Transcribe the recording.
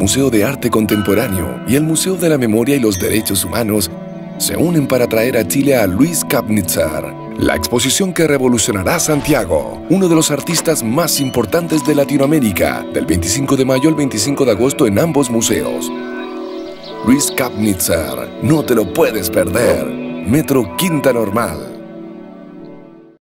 Museo de Arte Contemporáneo y el Museo de la Memoria y los Derechos Humanos se unen para traer a Chile a Luis Kapnitzer, la exposición que revolucionará Santiago, uno de los artistas más importantes de Latinoamérica, del 25 de mayo al 25 de agosto en ambos museos. Luis Kapnitzer, no te lo puedes perder. Metro Quinta Normal.